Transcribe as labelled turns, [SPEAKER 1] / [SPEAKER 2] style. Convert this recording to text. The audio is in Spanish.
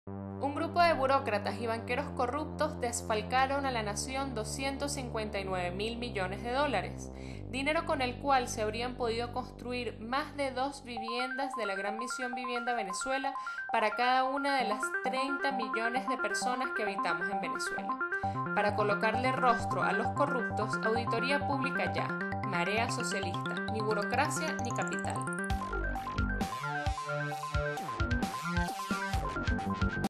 [SPEAKER 1] Un grupo de burócratas y banqueros corruptos desfalcaron a la nación 259.000 millones de dólares, dinero con el cual se habrían podido construir más de 2 viviendas de la Gran Misión Vivienda Venezuela para cada una de las 30 millones de personas que habitamos en Venezuela. Para colocarle rostro a los corruptos, Auditoría Pública Ya, Marea Socialista, ni burocracia ni capital.